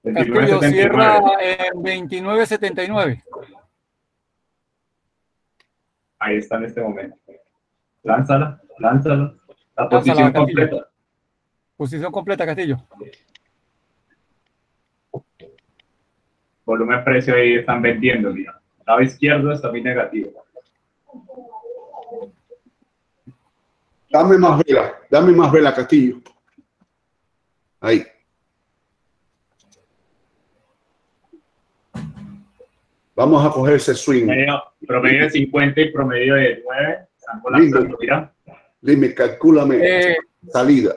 Castillo 29.79. cierra en 29.79. Ahí está en este momento. Lánzala, lánzala. La posición Lánzala, Castillo. completa. Posición completa, Castillo. Volumen precio ahí están vendiendo, mira. Lado izquierdo está muy negativo. Dame más vela, Castillo. Ahí. Vamos a coger ese swing. Promedio de 50 y promedio de 9. Están colapsando, mira. Dime, calcúlame salida.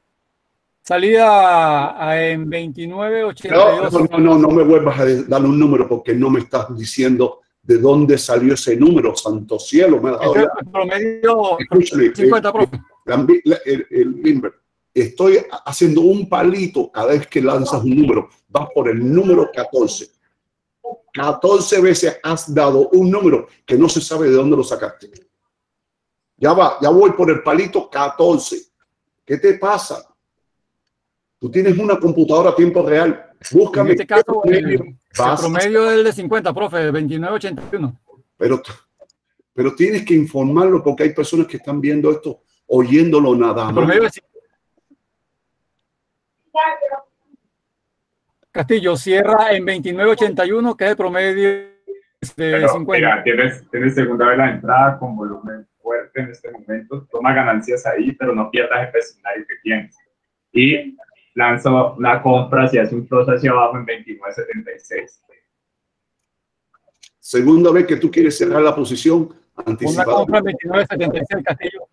Salida en 29.82. No me vuelvas a dar un número porque no me estás diciendo de dónde salió ese número, santo cielo. Me ha dado ya. Promedio Escúchame, 50, profe. el Limber, estoy haciendo un palito cada vez que lanzas un número. Vas por el número 14. 14 veces has dado un número que no se sabe de dónde lo sacaste. Ya voy por el palito 14. ¿Qué te pasa? Tú tienes una computadora a tiempo real. Búscame. En este caso, el promedio del de 50, profe, de 29.81. Pero tienes que informarlo porque hay personas que están viendo esto, oyéndolo nada más. Promedio de... Castillo cierra en 29.81, que es el promedio de 50. Mira, tienes segunda vela de entrada con volumen fuerte en este momento. Toma ganancias ahí, pero no pierdas el vecindario que tienes. Y lanza una compra si hace un cross hacia abajo en 29.76. Segunda vez que tú quieres cerrar la posición anticipada. Una compra en 29.76, Castillo.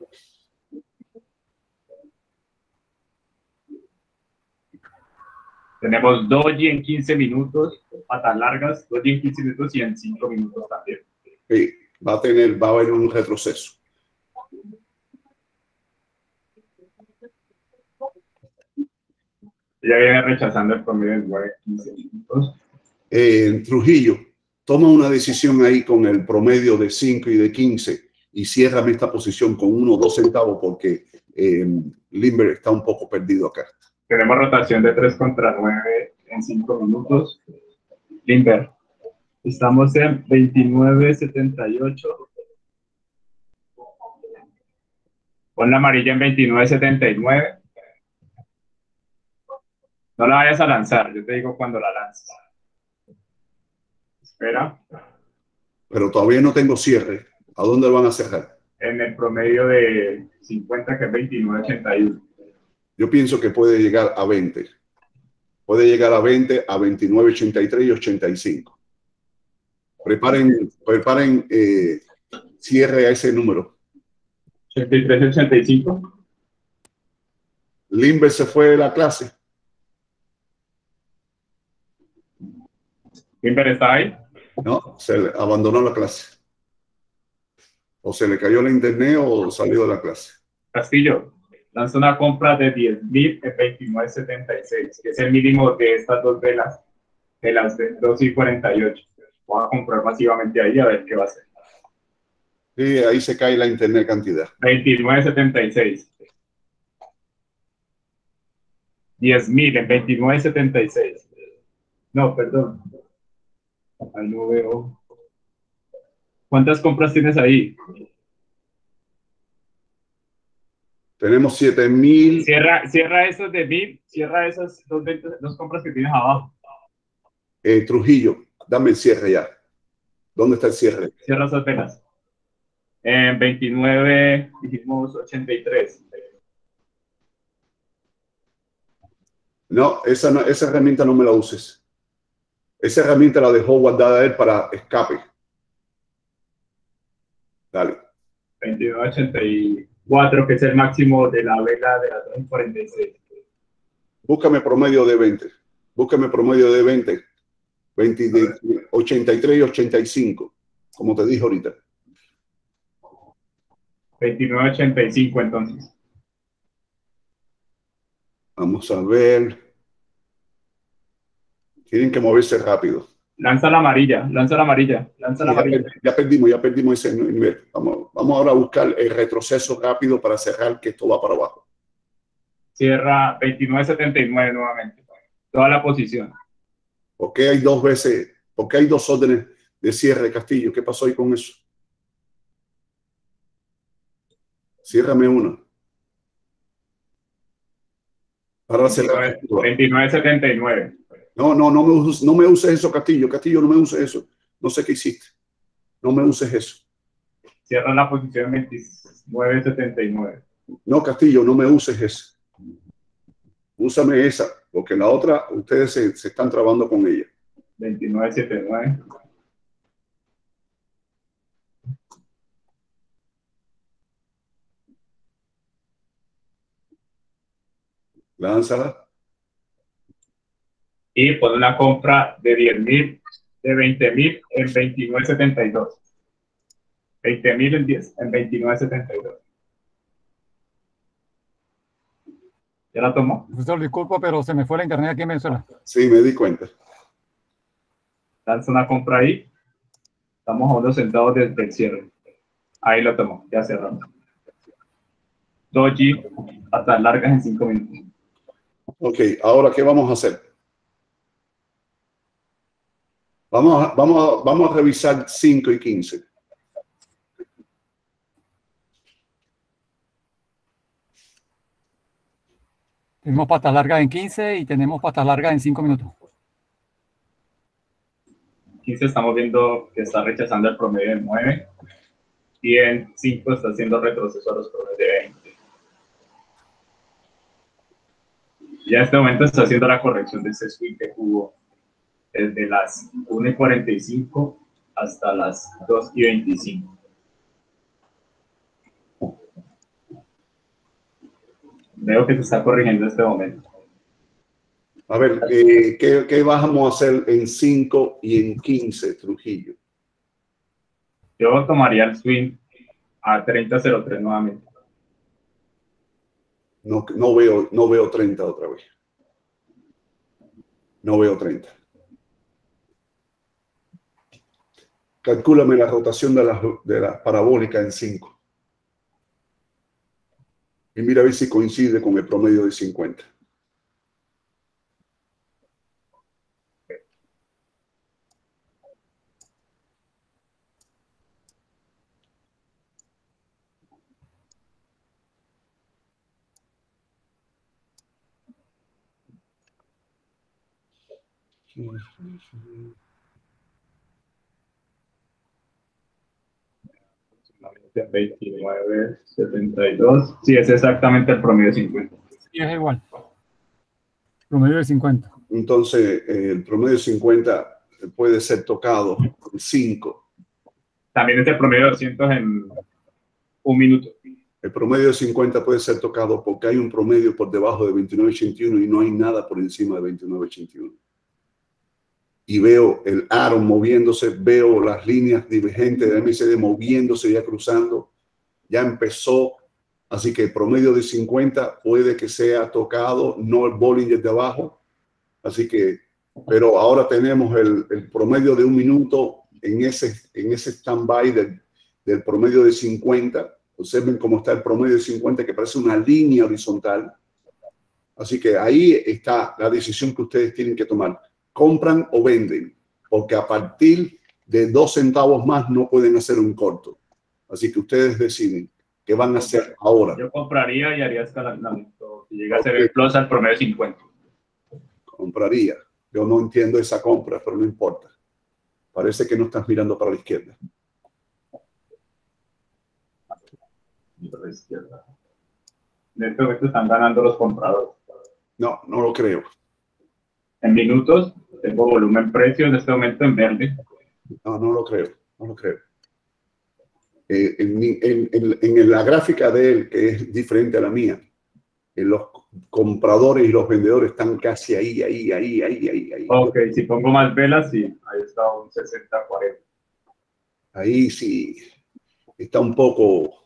Tenemos doji en 15 minutos, patas largas, doji en 15 minutos y en 5 minutos también. Sí, va a haber un retroceso. Ya viene rechazando el promedio de 9-15 minutos. Trujillo, toma una decisión ahí con el promedio de 5 y de 15 y ciérrame esta posición con 1 o 2 centavos porque Limber está un poco perdido acá. Tenemos rotación de 3 contra 9 en 5 minutos. Limber, estamos en 29.78. Pon la amarilla en 29.79. No la vayas a lanzar, yo te digo cuando la lances. Espera. Pero todavía no tengo cierre. ¿A dónde van a cerrar? En el promedio de 50, que es 29.81. Yo pienso que puede llegar a 20. Puede llegar a 20, a 29.83 y 85. Preparen cierre a ese número. 83.85. Limber se fue de la clase. ¿Limber está ahí? No, abandonó la clase. O se le cayó la internet o salió de la clase. Castillo, lanza una compra de 10.000 en 29.76, que es el mínimo de estas dos velas, de las de 2.48. Voy a comprar masivamente ahí a ver qué va a hacer. Sí, ahí se cae la internet cantidad. 29.76. 10.000 en 29.76. No, perdón. Ahí no veo. ¿Cuántas compras tienes ahí? Tenemos 7,000. Cierra esos de 1.000. Cierra esas dos compras que tienes abajo. Trujillo, dame el cierre ya. ¿Dónde está el cierre? Cierra esas velas. En 29, dijimos 83. No, esa herramienta no me la uses. Esa herramienta la dejó guardada él para escape. Dale. 29.84, que es el máximo de la vela de la 2.46. Búscame promedio de 20. Búscame promedio de 20. 83 y 85, como te dije ahorita. 29.85 entonces. Vamos a ver. Tienen que moverse rápido. Lanza la amarilla, lanza la amarilla, lanza la amarilla. Ya perdimos ese nivel. Vamos ahora a buscar el retroceso rápido para cerrar que esto va para abajo. Cierra 29.79 nuevamente. Toda la posición. ¿Por qué hay dos veces, por qué hay dos órdenes de cierre de Castillo? ¿Qué pasó ahí con eso? Ciérrame una. Para cerrar. 29.79. No, no me uses eso, Castillo. Castillo, no me uses eso. No sé qué hiciste. No me uses eso. Cierra la posición 29.79. No, Castillo, no me uses eso. Úsame esa, porque la otra, ustedes se están trabando con ella. 29.79. Lánzala. Y pone una compra de 10.000, de 20.000 en 29.72. 20.000 en 29.72. ¿Ya la tomó? Profesor, disculpa, pero se me fue la internet aquí en Venezuela. Sí, me di cuenta. Lanza una compra ahí. Estamos a unos centavos desde el cierre. Ahí lo tomó, ya cerramos. Doji, hasta largas en 5 minutos. Ok, ahora, ¿qué vamos a hacer? Vamos a revisar 5 y 15. Tenemos patas largas en 15 y tenemos patas largas en 5 minutos. 15 estamos viendo que está rechazando el promedio de 9 y en 5 está haciendo retroceso a los promedios de 20. Ya en este momento está haciendo la corrección de ese swing que hubo desde las 1:45 hasta las 2:25. Veo que se está corrigiendo en este momento. A ver, ¿qué vamos a hacer en 5 y en 15, Trujillo? Yo tomaría el swing a 30.03 nuevamente. No veo 30 otra vez. No veo 30. Calcúlame la rotación de la parabólica en 5. Y mira a ver si coincide con el promedio de 50. De 29.72. Sí, es exactamente el promedio de 50. Y es igual. Promedio de 50. Entonces, el promedio de 50 puede ser tocado en 5. También es el promedio de 200 en 1 minuto. El promedio de 50 puede ser tocado porque hay un promedio por debajo de 29.81 y no hay nada por encima de 29.81. Y veo el aro moviéndose, veo las líneas divergentes de MACD moviéndose, ya cruzando, ya empezó. Así que el promedio de 50 puede que sea tocado, no el Bollinger de abajo. Así que, pero ahora tenemos el promedio de 1 minuto en ese stand-by del promedio de 50. Observen cómo está el promedio de 50, que parece una línea horizontal. Así que ahí está la decisión que ustedes tienen que tomar. ¿Compran o venden? Porque a partir de 2 centavos más no pueden hacer un corto. Así que ustedes deciden qué van a hacer ahora. Yo compraría y haría escalonamiento. Si llega a ser el plus al promedio de 50. Compraría. Yo no entiendo esa compra, pero no importa. Parece que no estás mirando para la izquierda. Para la izquierda. En este momento están ganando los compradores. No, no lo creo. En minutos, tengo volumen precio en este momento en verde. No, no lo creo. No lo creo. En la gráfica de él, que es diferente a la mía, los compradores y los vendedores están casi ahí. Ok, si pongo más velas, sí, ahí está un 60-40. Ahí sí está un poco...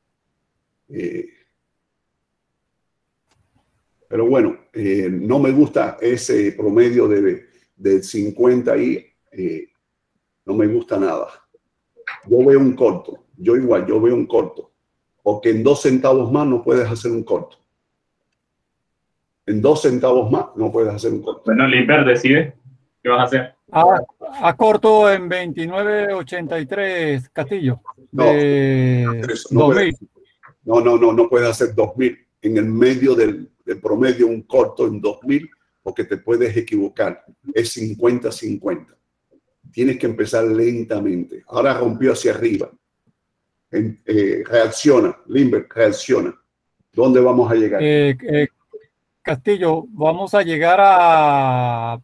pero bueno, no me gusta ese promedio de 50 ahí. No me gusta nada. Yo veo un corto. Yo veo un corto. Porque en 2 centavos más no puedes hacer un corto. En 2 centavos más no puedes hacer un corto. Bueno, Limber decide. ¿Qué vas a hacer? A corto en 29.83, Castillo. No, De eso no puedes. 2000. No puedes hacer 2000 en el medio del promedio, un corto en 2000, porque te puedes equivocar. Es 50-50. Tienes que empezar lentamente. Ahora rompió hacia arriba. Reacciona, Limber, reacciona. ¿Dónde vamos a llegar? Castillo, vamos a llegar a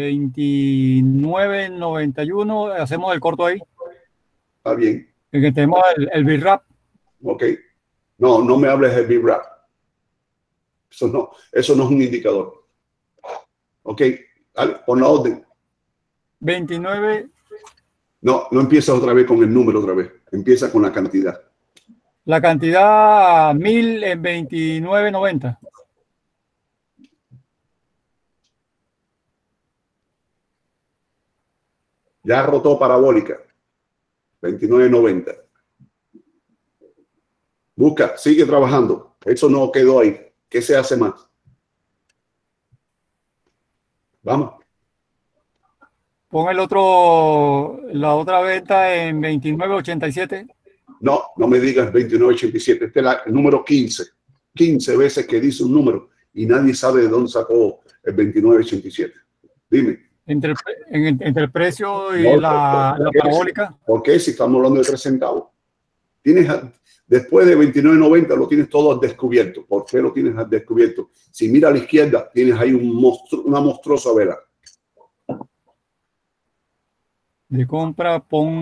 29.91. Hacemos el corto ahí. Está bien. En que tenemos el B-Rap. Ok. No me hables de B-Rap. Eso no es un indicador. Ok. Pon la orden. 29. No empiezas otra vez con el número otra vez. Empieza con la cantidad. La cantidad 1000 en 29.90. Ya rotó parabólica. 29.90. Busca, sigue trabajando. Eso no quedó ahí. ¿Qué se hace más? Vamos. Pon la otra venta en 29.87. No me digas 29.87. Este es el número 15. 15 veces que dice un número y nadie sabe de dónde sacó el 29.87. Dime. Entre el precio y No, la parabólica. ¿Por qué? Si estamos hablando de 3 centavos. Después de 29.90 lo tienes todo al descubierto. ¿Por qué lo tienes al descubierto? Si mira a la izquierda, tienes ahí una monstruosa vela. De compra,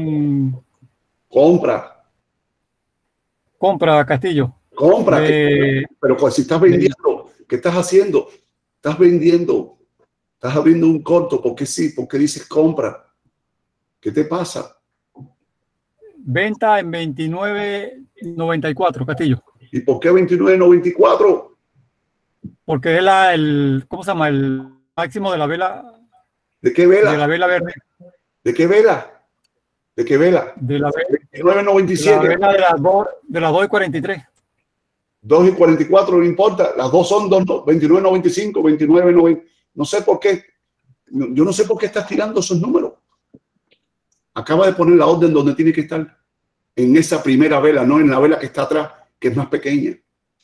Compra, Castillo. Compra. Pero si estás vendiendo, ¿qué estás haciendo? Estás vendiendo. Estás abriendo un corto. ¿Por qué sí? ¿Por qué dices compra? ¿Qué te pasa? Venta en 29.94, Castillo. ¿Y por qué 29.94? Porque es ¿cómo se llama? El máximo de la vela. ¿De qué vela? De la vela verde. ¿De qué vela? ¿De qué vela? De la 29.97. vela de las 2.43. 2.44, no importa. Las dos son 29.95, 29.90. No sé por qué. Yo no sé por qué estás tirando esos números. Acaba de poner la orden donde tiene que estar. En esa primera vela, no en la vela que está atrás, que es más pequeña.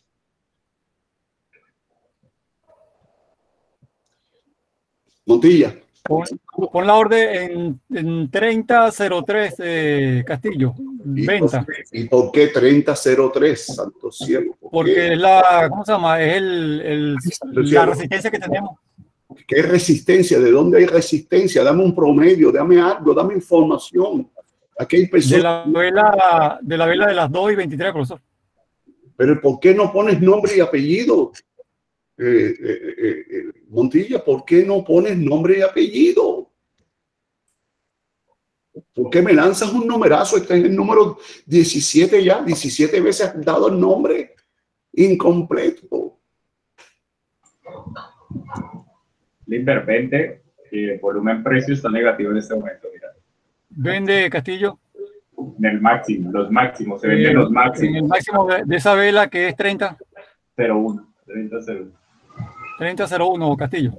Montilla. Pon la orden en 30.03, Castillo. Venta. ¿Y por qué 30.03? Santo cielo. Porque es ¿cómo se llama? Es la resistencia que tenemos. ¿Qué resistencia? ¿De dónde hay resistencia? Dame un promedio, dame algo, dame información. Aquí hay personas. De la vela de las 2.23, profesor. Pero ¿por qué no pones nombre y apellido? Montilla, ¿por qué no pones nombre y apellido? ¿Por qué me lanzas un numerazo? Está en el número 17 ya, 17 veces has dado el nombre incompleto. Limber, vende, volumen precio está negativo en este momento. Mira. Vende, Castillo. En el máximo, los máximos, se venden los máximos. En el máximo de esa vela que es 30.01. 30.01. 30.01, Castillo.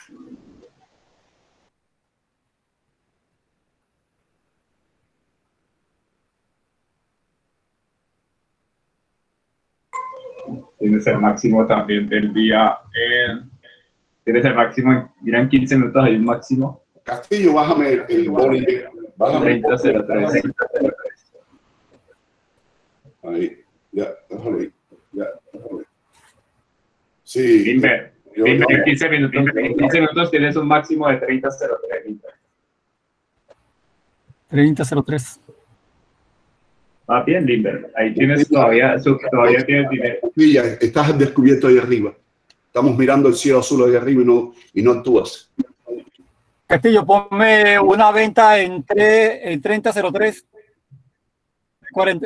Tienes el máximo también del día. Tienes el máximo, mira, en 15 minutos hay un máximo. Castillo, bájame el boli. Bájame 30.03. Ahí, ya, déjale. Ya, déjale. Sí. Limber, en 15 minutos tienes un máximo de 30.03. 30.03. Ah, bien, Limber. Ahí tienes todavía tienes dinero. Sí, ya estás descubierto ahí arriba. Estamos mirando el cielo azul ahí arriba y no actúas. Castillo, ponme una venta en 30.03. 40.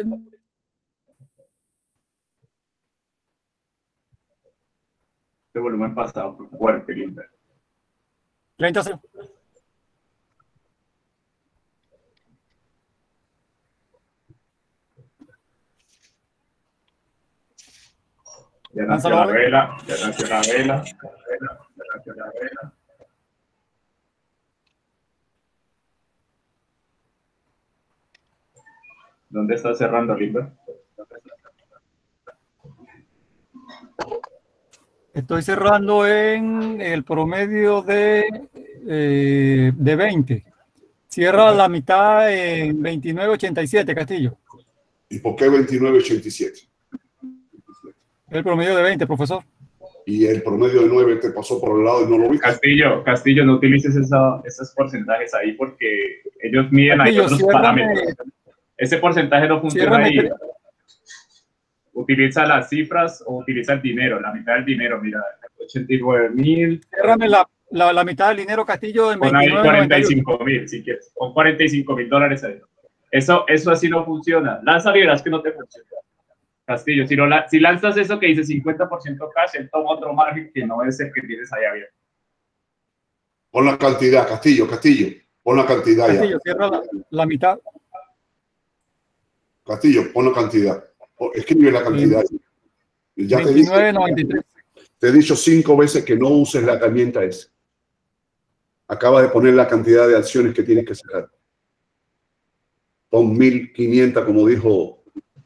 Este volumen pasado fue fuerte, Limber. 30.03. Ya nació la vela, ya nació la vela. ¿Dónde está cerrando, Limber? Estoy cerrando en el promedio de 20. Cierra la mitad en 29.87, Castillo. ¿Y por qué 29.87? El promedio de 20, profesor. Y el promedio de 9 te pasó por el lado y no lo viste. Castillo, no utilices esos porcentajes ahí porque ellos miden ahí Castillo, otros ciérrame, parámetros. Ese porcentaje no funciona ahí. Utiliza las cifras o utiliza el dinero, la mitad del dinero, mira, 89.000. Ciérrame la mitad del dinero, Castillo, en Pon ahí 29.91. 45.000, si quieres. Pon $45.000 ahí. Eso así no funciona. Lanza y verás que no te funciona. Castillo, si lanzas eso que dice 50% cash, él toma otro margen que no es el que tienes ahí abierto. Pon la cantidad, Castillo. Pon la cantidad Castillo, ya. cierra la mitad. Castillo, pon la cantidad. Escribe la cantidad. Ya 29.93. te he dicho 5 veces que no uses la herramienta esa. Acaba de poner la cantidad de acciones que tienes que sacar. Pon 1.500 como dijo...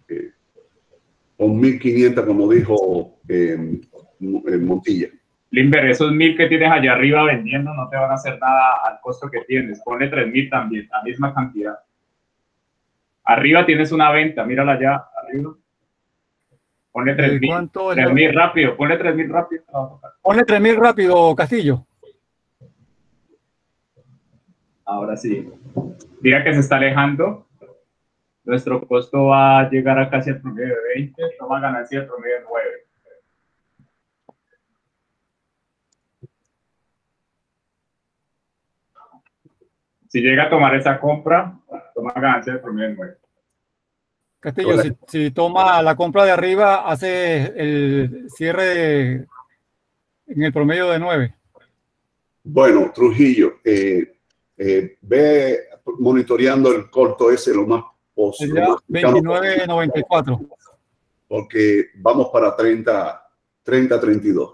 Pon 1.500 como dijo Montilla. Limber, esos 1.000 que tienes allá arriba vendiendo no te van a hacer nada al costo que tienes. Ponle 3.000 también, la misma cantidad. Arriba tienes una venta, mírala allá arriba. Ponle 3.000. ¿Cuánto? 3.000 rápido, ponle 3.000 rápido. Ponle 3.000 rápido, Castillo. Ahora sí. Mira que se está alejando. Nuestro costo va a llegar a casi el promedio de 20. Toma ganancia del promedio de 9. Si llega a tomar esa compra, toma ganancia del promedio de 9. Castillo, si toma la compra de arriba, hace el cierre en el promedio de 9. Bueno, Trujillo, ve monitoreando el corto ese lo más posible. 29.94. Porque vamos para 30-32.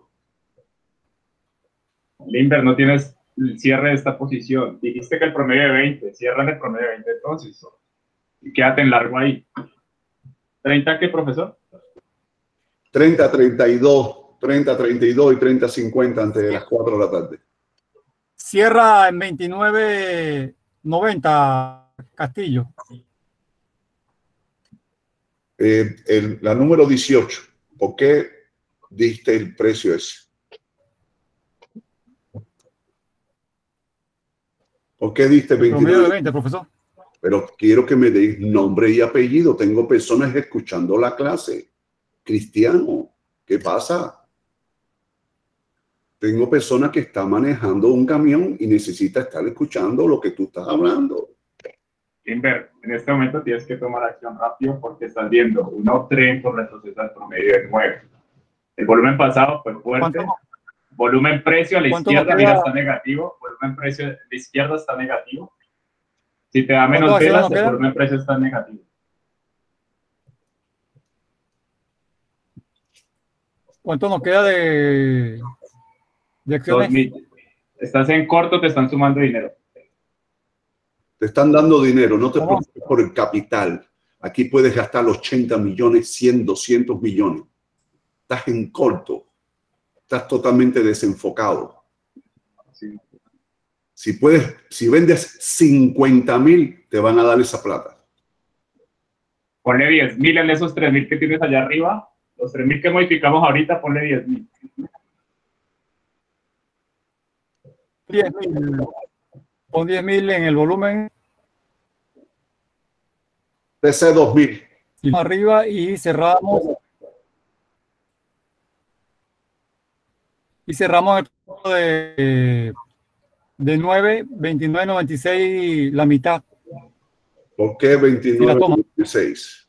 Limber, no tienes el cierre de esta posición. Dijiste que el promedio de 20. Cierran el promedio de 20 entonces. Y quédate en largo ahí. ¿30 qué, profesor? 30-32, 30-32 y 30-50 antes de las 4 de la tarde. Cierra en 29.90, Castillo. La número 18, ¿por qué diste el precio ese? ¿Por qué diste 29? Promedio de 20, profesor. Pero quiero que me deis nombre y apellido. Tengo personas escuchando la clase. Cristiano, ¿qué pasa? Tengo personas que están manejando un camión y necesita estar escuchando lo que tú estás hablando. Limber, en este momento tienes que tomar acción rápido porque estás viendo un uptrend por retroceso al promedio de 9. El volumen pasado fue fuerte. Volumen precio a la izquierda, mira, está negativo. Volumen precio a la izquierda está negativo. Si te da menos velas, el volumen precio está negativo. ¿Cuánto nos queda de acciones? 2.000. Estás en corto, te están sumando dinero. Te están dando dinero, no te preocupes por el capital. Aquí puedes gastar 80 millones, 100, 200 millones. Estás en corto. Estás totalmente desenfocado. Sí. Si vendes 50.000, te van a dar esa plata. Ponle 10.000 en esos 3.000 que tienes allá arriba. Los 3.000 que modificamos ahorita, ponle 10.000. 10.000. Pon 10.000 en el volumen. TC 2.000. Arriba y cerramos. Y cerramos el punto de 9, 29.96, la mitad. ¿Por qué 29.96?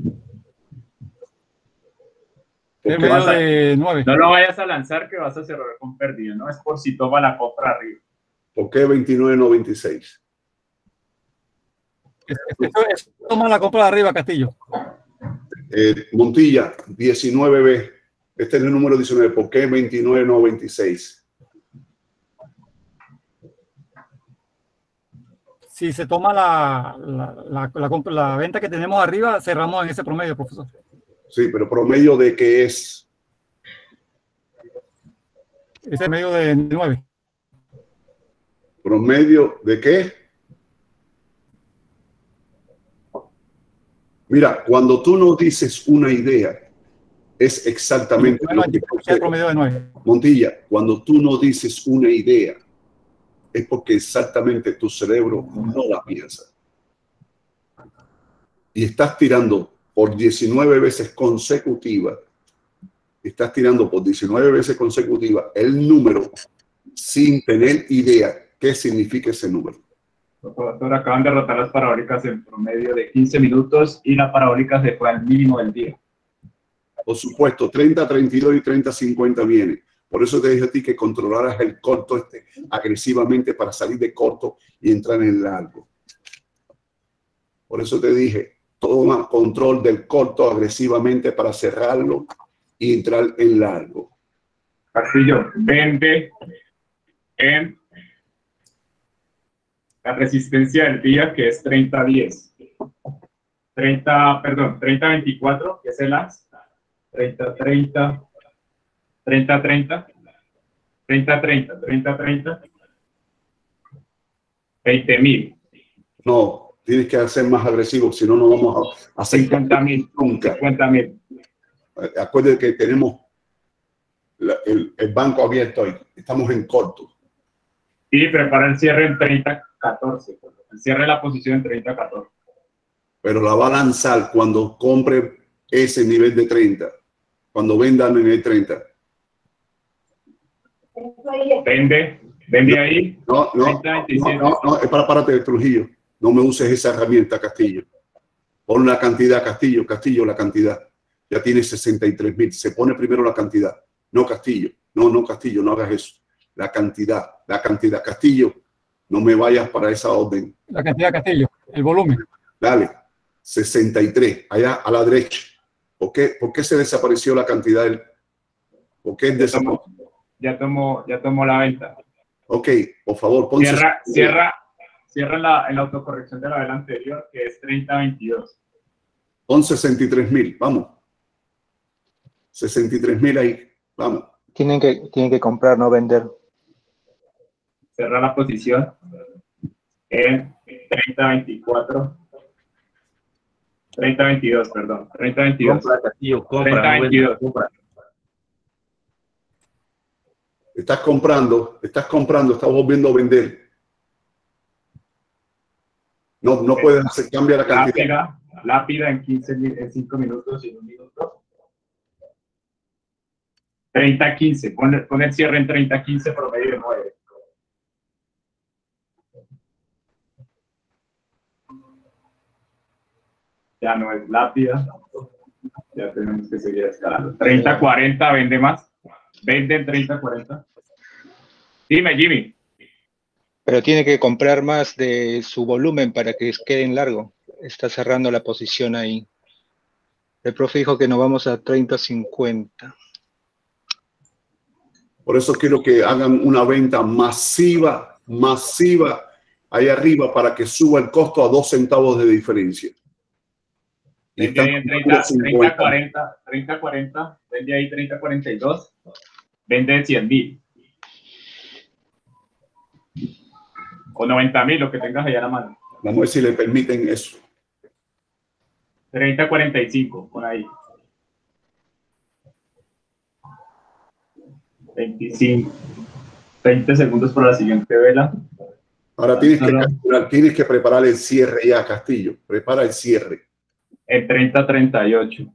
El medio de 9. No lo vayas a lanzar que vas a cerrar con pérdida, ¿no? Es por si toma la compra arriba. ¿Por qué 29.96? Toma la compra de arriba, Castillo. Montilla, 19B. Este es el número 19. ¿Por qué 29.96? si se toma la venta que tenemos arriba, cerramos en ese promedio, profesor. Sí, pero promedio de qué es. Ese medio de 9. ¿Promedio de qué? Mira, cuando tú nos dices una idea, es exactamente lo que el promedio de 9. Montilla, cuando tú nos dices una idea, es porque exactamente tu cerebro no la piensa. Y estás tirando por 19 veces consecutivas, estás tirando por 19 veces consecutivas el número sin tener idea qué significa ese número. Doctor, acaban de rotar las parabólicas en promedio de 15 minutos y la parabólica se fue al mínimo del día. Por supuesto, 30, 32 y 30, 50 viene. Por eso te dije a ti que controlaras el corto agresivamente para salir de corto y entrar en largo. Por eso te dije, toma control del corto agresivamente para cerrarlo y entrar en largo. Castillo, vende en la resistencia del día, que es 30-10. 30-24, que es el AS. 30-30, 30-30, 30-30, 30-30, 20.000. No, tienes que ser más agresivo, si no, no vamos a hacer 50.000, nunca. 50.000. Acuérdate que tenemos el banco abierto hoy, estamos en corto. Y prepara el cierre en 30-14. El cierre de la posición en 30-14. Pero la va a lanzar cuando compre ese nivel de 30, cuando vendan en el 30. Vende ahí. No, 30, es párate de Trujillo. No me uses esa herramienta, Castillo. Pon la cantidad, Castillo, la cantidad. Ya tiene 63.000. Se pone primero la cantidad. No, Castillo. No, Castillo, no hagas eso. La cantidad, Castillo. No me vayas para esa orden. La cantidad, Castillo, el volumen. Dale, 63, allá a la derecha. ¿Por qué se desapareció la cantidad? ¿Por qué desapareció? Ya tomó la venta. Ok, por favor, pon Cierra la autocorrección de la vela anterior, que es 30-22. Pon 63.000, vamos. 63.000 ahí, vamos. Tienen que comprar, no vender. Cerra la posición en 30-24. 30-22, perdón. 30-22. Compra, Castillo, compra. 30-22. Compra. Estás comprando, estás volviendo a vender. No puedes hacer cambiar la cantidad. Lápida en 5 minutos y 1 minuto. 30-15. Pon el cierre en 30-15 promedio de 9. Ya no es lápida. Ya tenemos que seguir escalando. 30-40, vende más. Vende en 30-40. Dime, Jimmy. Pero tiene que comprar más de su volumen para que quede en largo. Está cerrando la posición ahí. El profe dijo que nos vamos a 30-50. Por eso quiero que hagan una venta masiva ahí arriba para que suba el costo a 2 centavos de diferencia. Y vende ahí en 30-40. 30-40. Vende ahí 30-42. Vende en 100.000. O 90.000, lo que tengas allá a la mano. Vamos a ver si le permiten eso. 30-45, por ahí. 25. 20 segundos para la siguiente vela. Ahora tienes que preparar el cierre ya, Castillo. Prepara el cierre. En 30-38.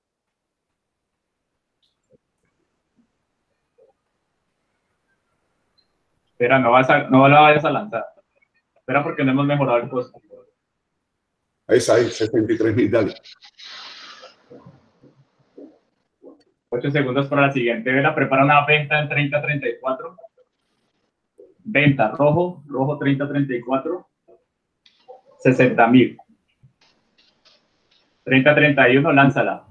Espera, no la vayas a lanzar. Espera, porque no hemos mejorado el costo. Ahí está, 63.000, dale. 8 segundos para la siguiente vela. Prepara una venta en 30-34. Venta, rojo 30-34. 60.000. 30-31, lánzala.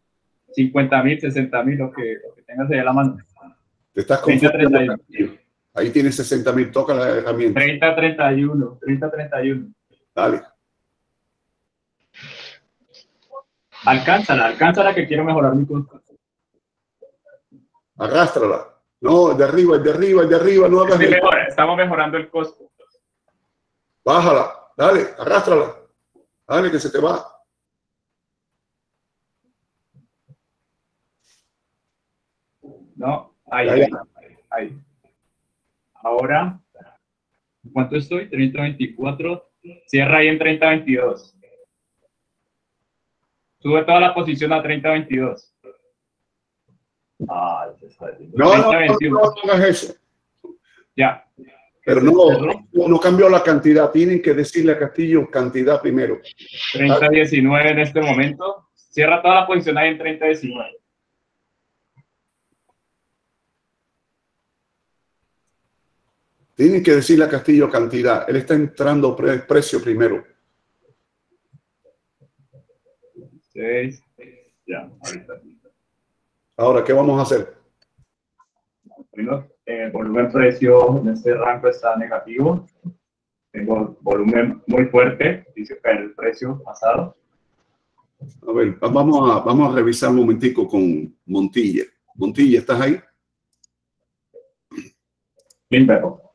50.000, 60.000, lo que tengas ahí a la mano. Te estás confundiendo, Ahí tiene 60.000. Toca la herramienta. 30-31. 30-31. Dale. Alcánzala que quiero mejorar mi costo. Arrástrala. No, de arriba, no hagas eso. Estamos mejorando el costo. Bájala, dale, arrástrala. Dale, que se te va. No, ahí. Ahora, ¿cuánto estoy? 30-24. Cierra ahí en 30-22. Sube toda la posición a 30-22. No hagas eso. Ya. Pero no cambió la cantidad. Tienen que decirle a Castillo cantidad primero. 30-19 en este momento. Cierra toda la posición ahí en 30-19. Tienen que decirle a Castillo cantidad. Él está entrando precio primero. 6. Ya, ahorita. Ahora, ¿qué vamos a hacer? Bueno, el volumen precio en este rango está negativo. Tengo volumen muy fuerte, dice el precio pasado. A ver, vamos a revisar un momentico con Montilla. Montilla, ¿estás ahí? Limberro.